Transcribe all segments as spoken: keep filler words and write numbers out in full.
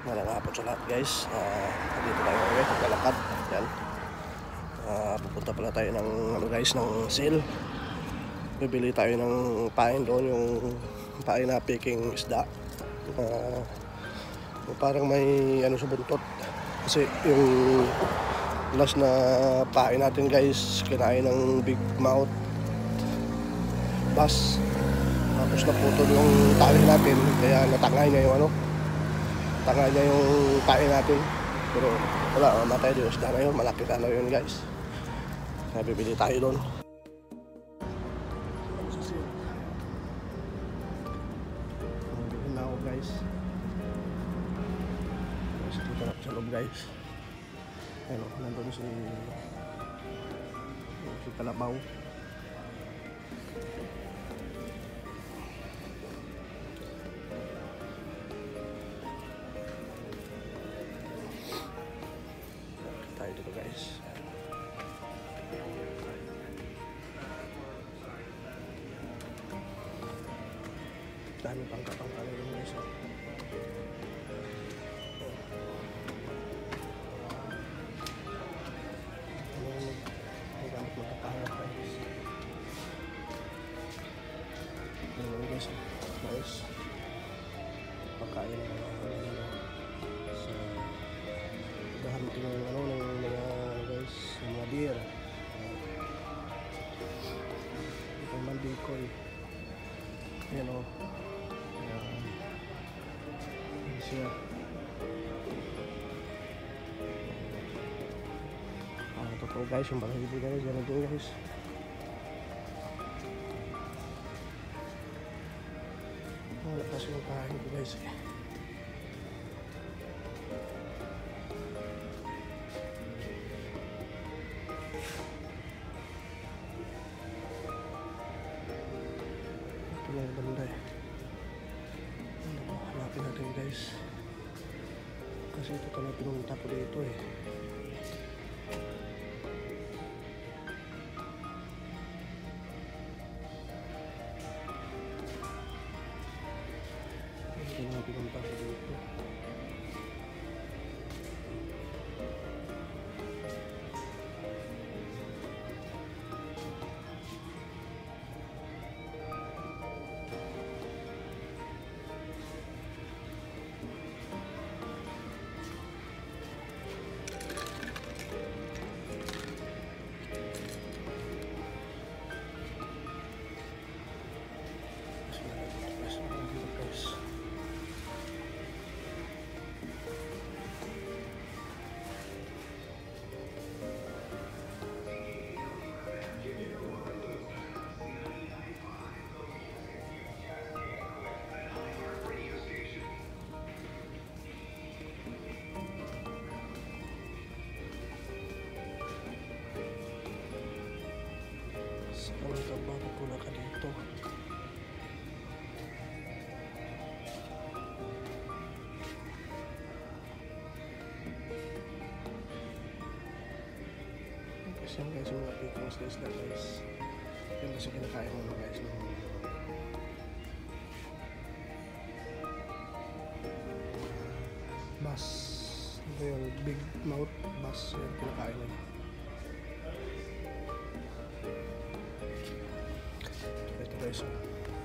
Magandang hapon sa lahat guys. uh, Dito tayo ngayon, maglalakad. Yan. Uh, pupunta pala tayo ng ano guys, ng sale. Bibili tayo ng pain doon, yung pain na piking isda. uh, Parang may ano sa buntot. Kasi yung last na pain natin guys, kinain ng big mouth bass. Tapos naputol yung tali natin, kaya natangay niya yung ano tangay niya yung pain natin. Pero wala, matay din isda na yun, malaki ka na yun guys. Kaya bibili tayo doon. Bibili na ako guys. Tapos dito na sa loob guys. Ayun o, nandun si si Kalabaw. Tayo dito guys. Dami pang kapang kami yung guys. Ang gamit magkapangap guys. Ano guys, guys, pagkain ng mga sa gahamit ng ano ng mga guys, ng mga deer. Ito man decoy. Yan o. Yan siya. Ah, totoo guys, yung balahibo guys, yan ito guys. Wala kasi yung kain ko guys eh. Ito lang yung banda eh. Ano ba, hanapin natin guys. Kasi ito talaga pinunta ko dito eh. Ito talaga pinunta ko dito. Ang trabaho ko na ka dito. Kasi yan guys, yung mga pickles guys na guys. Yan kasi kinakain mo na guys ng bass. Ito yung big mouth bass. Yan kinakain mo. Ito guys, oh.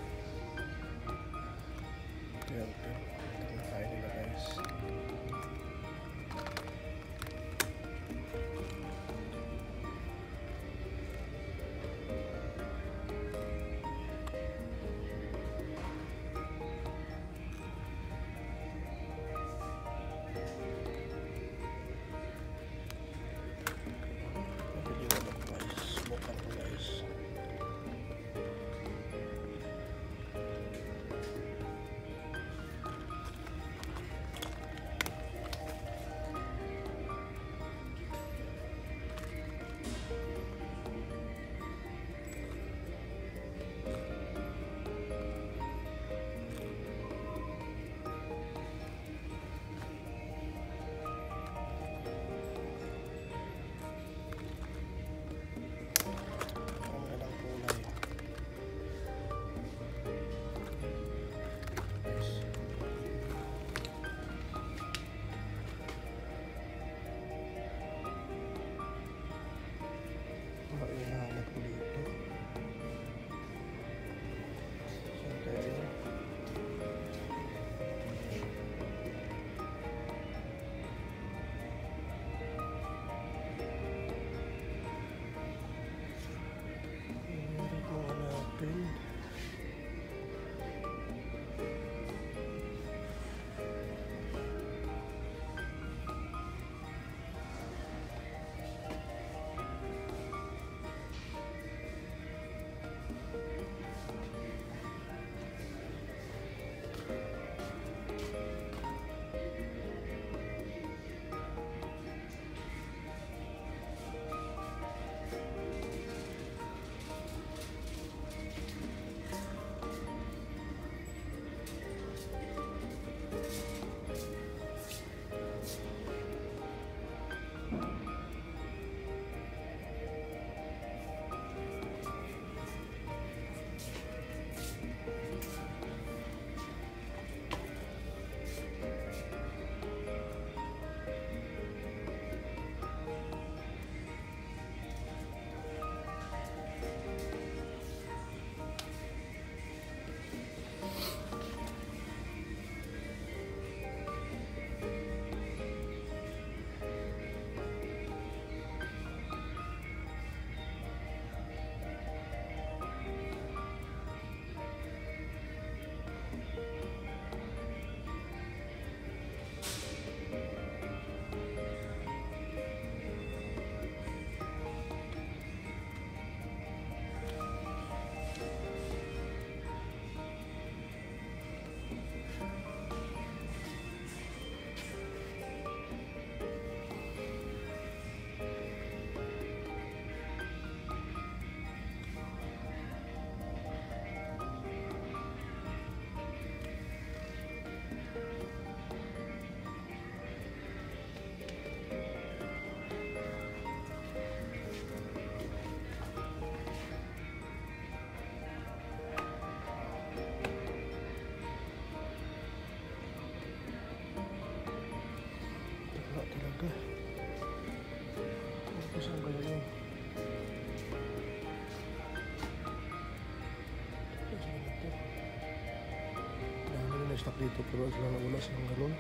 Yan, yan. Ito nakain nila guys. Nabiliwan ako guys. Bukan ko guys. naka-stock dito pero sila nagulas ng ganun.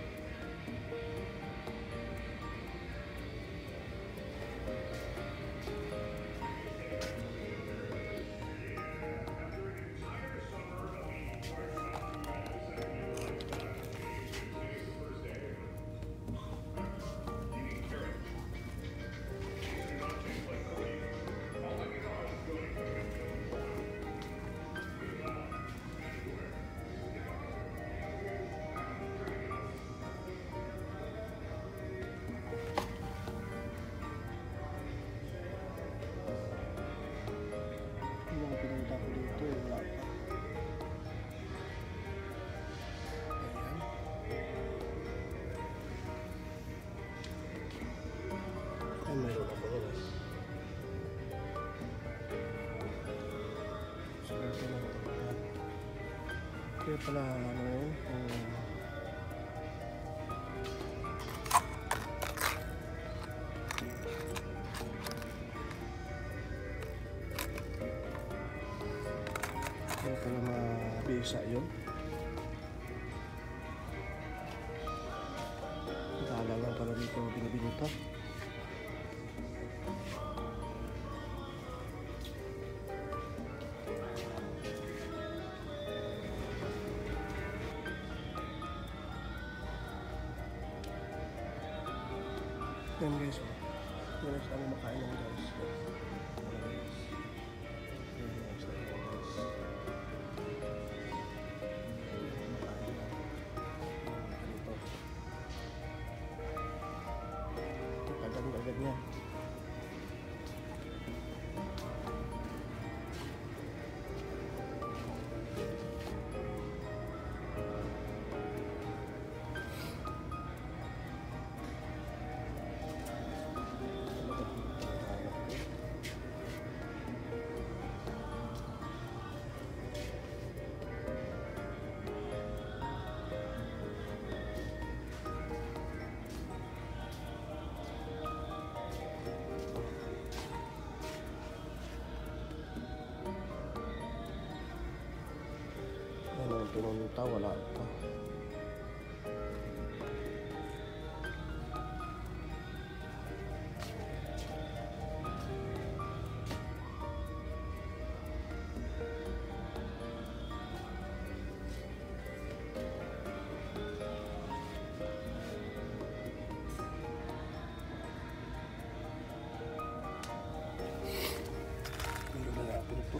Pinunta ko dito eh, wala pa. Ayan. Ay, mayroon ako yun eh. So, ito lang ito. Kaya pala, ano yun, um, kaya pala mabisa yun. Dala lang pala dito binibinta. Yan guys, oh. Yan guys, kami makain lang guys. Yan guys, yan guys. Makain lang. Ganito. Ito, agad-agad niya. Ano yung pinunta, wala pa. Hindi na natin ito.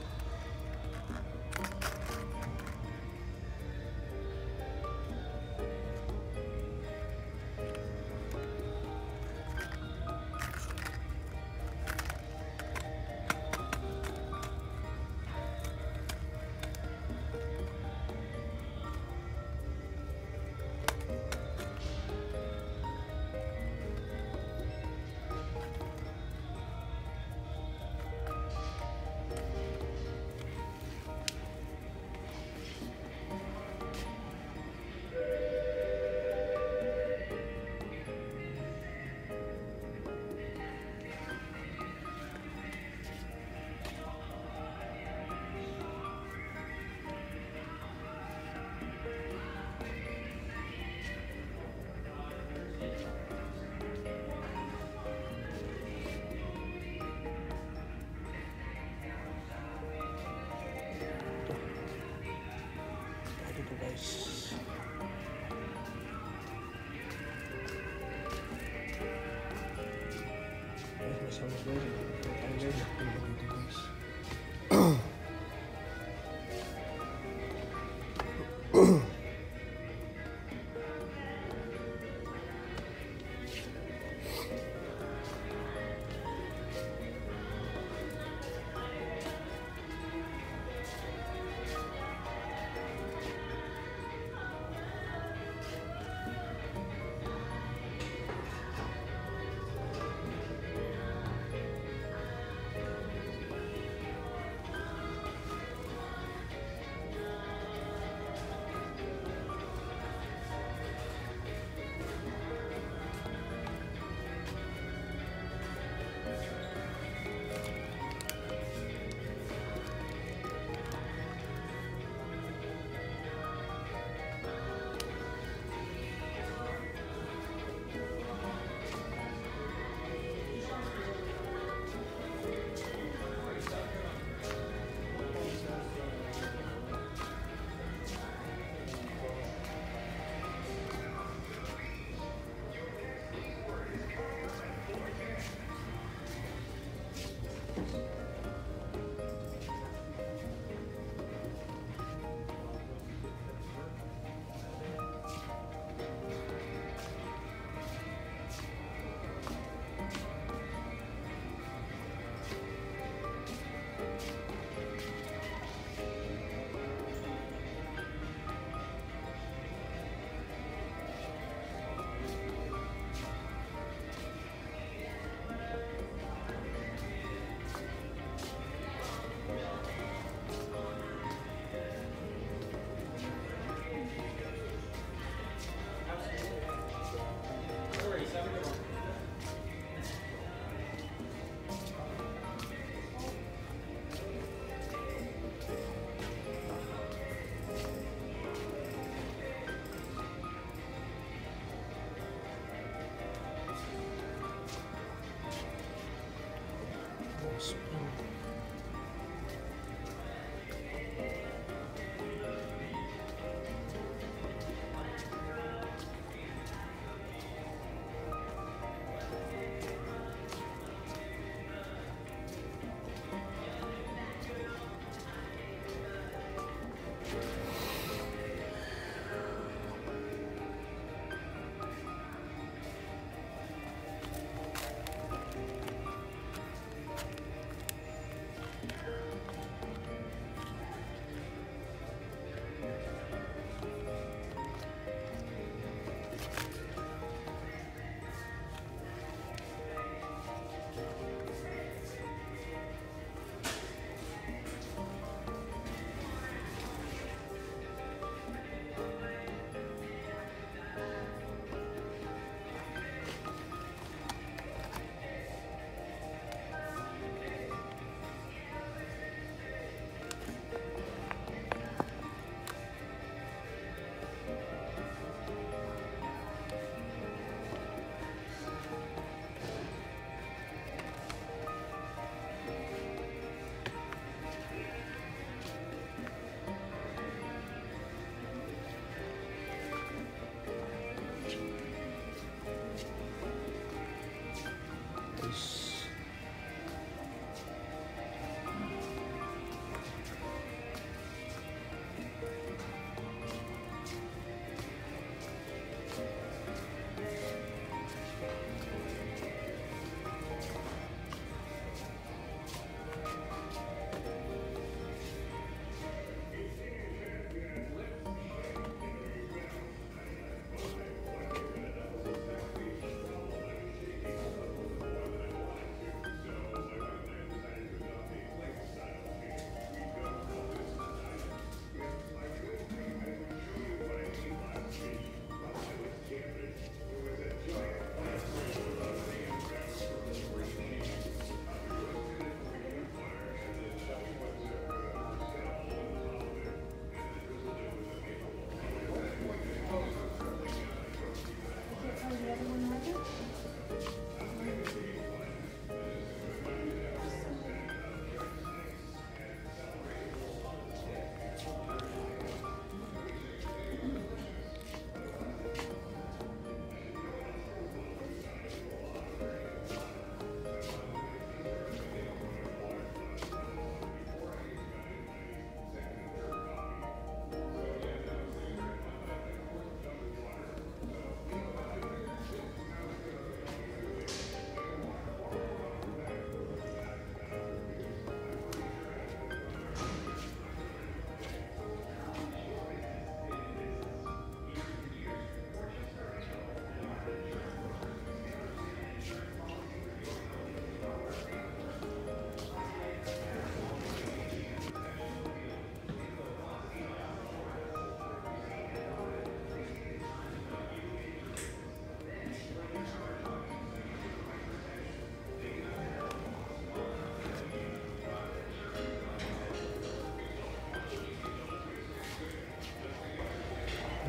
Dito guys. Ay, masama guys. Ay guys, dito guys.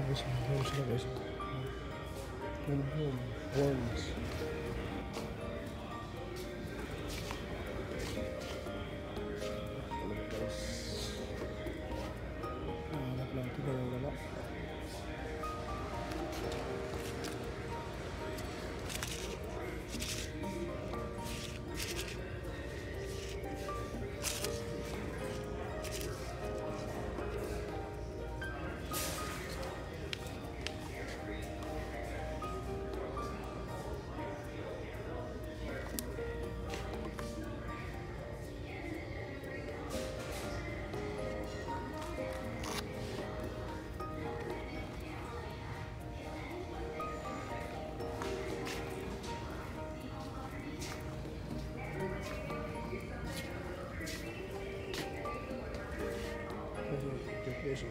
guys, worms na guys. Worm, worm, worms. Talaga guys. Nahanap natin na yung wala. Yes,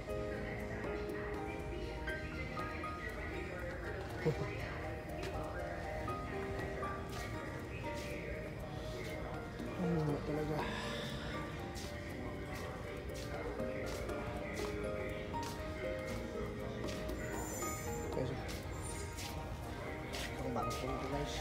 ano talaga. Guys, ang bakit po ito guys.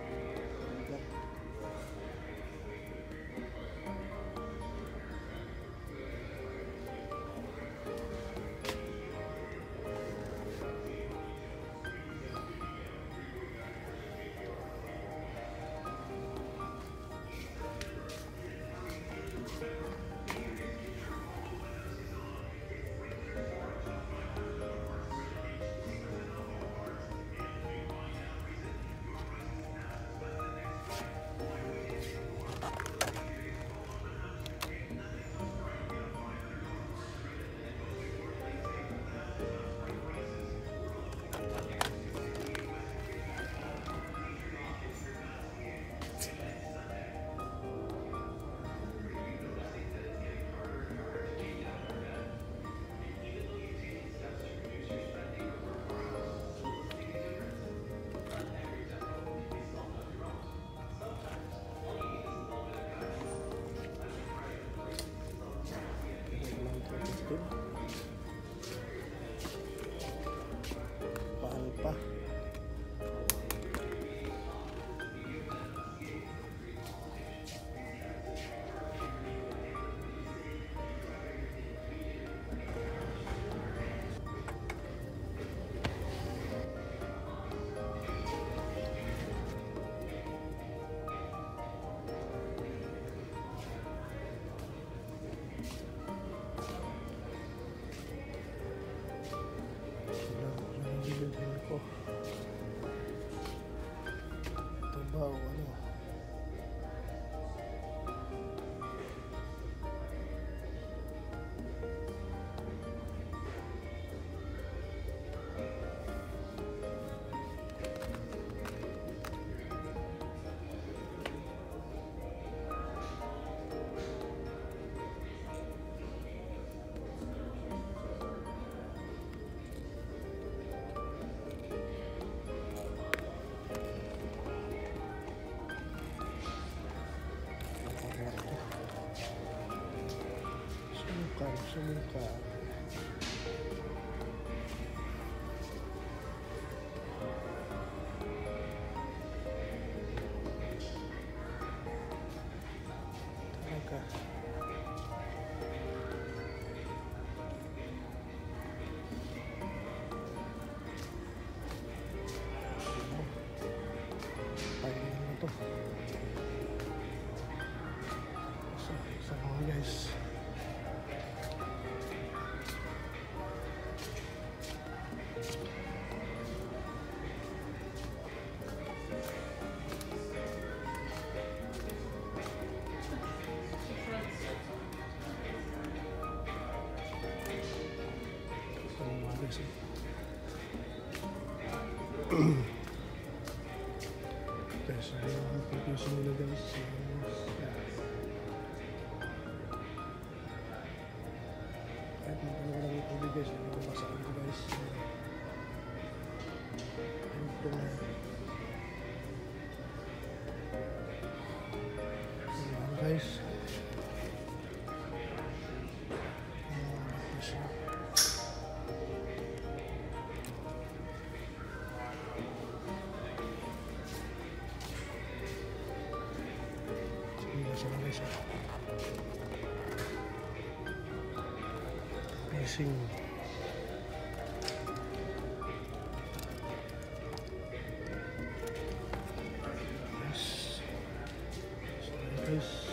Mahal pa. Ko. Ito ba o ano? Sumukar, sumukar. Talaga. Pagin na ito. So, sa mga guys. Guys, guys, yung pag-using nila guys, kahit na ano lang yung tubig guys, yung masakit ito guys, ito na yan guys. guys. Amazing. Yes. So, guys.